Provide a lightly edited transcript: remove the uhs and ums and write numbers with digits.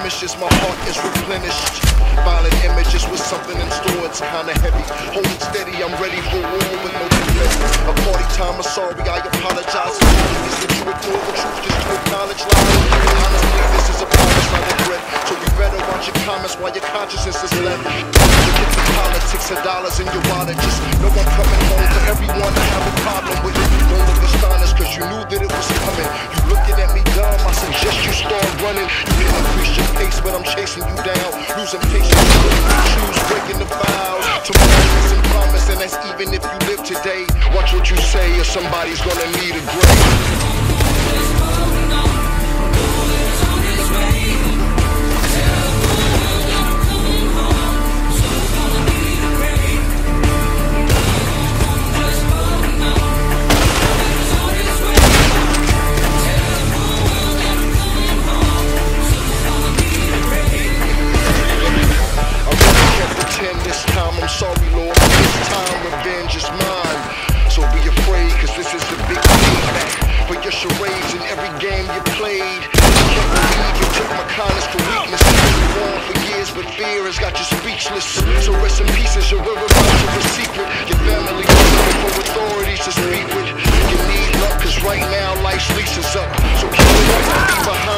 blemishes, my heart is replenished. Violent images with something in store, it's kinda heavy. Hold it steady, I'm ready for war with no delay. A party time, I'm sorry, I apologize. Is that you ignore the truth just to acknowledge lies? Honestly, this is a promise, not a threat. So you better watch your comments while your consciousness is left. Forget the politics of dollars in your wallet. Just know I'm coming home to everyone that have a problem with it. Don't look astonished, cause you knew that it was coming. You looking at me dumb, I suggest you start running. You can increase your pace, but I'm chasing you down. Losing patience, choose breaking the vows. Tomorrow isn't promised, and that's even if you live today. Watch what you say, or somebody's gonna need a grave. This time I'm sorry, Lord, this time revenge is mine. So be afraid, cause this is the big payback for your charades in every game you played. I can't believe you took my kindness for weakness. You've been wrong for years, but fear has got you speechless. So rest in peace as your whereabouts are a secret. Your family is looking for authorities to speak with. You need luck, cause right now life's lease is up. So keep it up and be behind.